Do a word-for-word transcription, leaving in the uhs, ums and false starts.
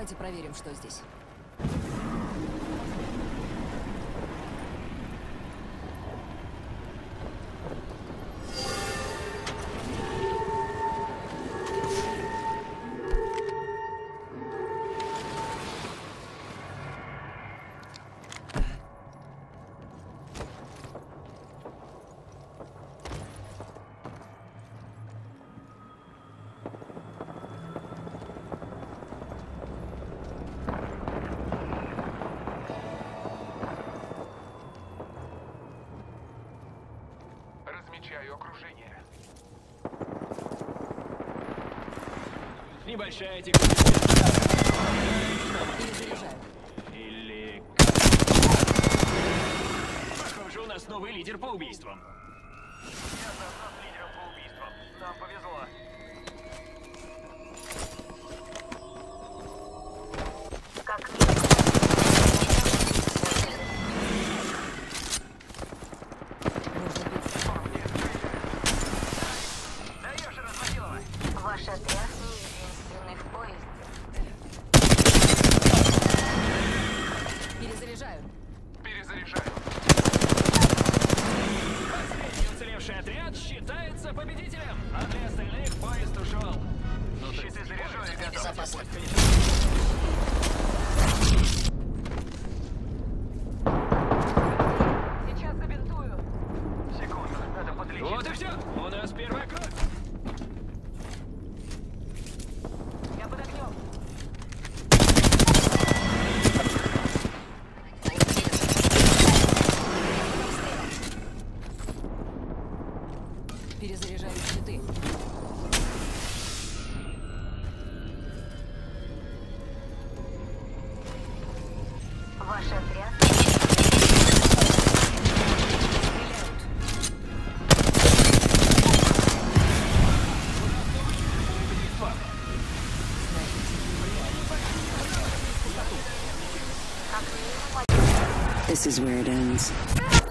Давайте проверим, что здесь. Размечаю окружение. Небольшая текущая. Перезаряжаю. Или... Похоже, у нас новый лидер по убийствам. Я заодно с лидером по убийствам. Нам повезло. Как Даешь, Разводилова! ваш отряд не единственный в поезде. Перезаряжаю. Перезаряжаю. Последний уцелевший отряд считается победителем, а для остальных поезд ушел. Ну, то есть Щиты заряжу, ребята. Безопасно. Сейчас забинтую. Секунду, надо подлечить. Вот и все. У нас первая кровь. Я под огнем. Перезаряжаю щиты. Ваш отряд. Стреляют. Как минимум This is where it ends.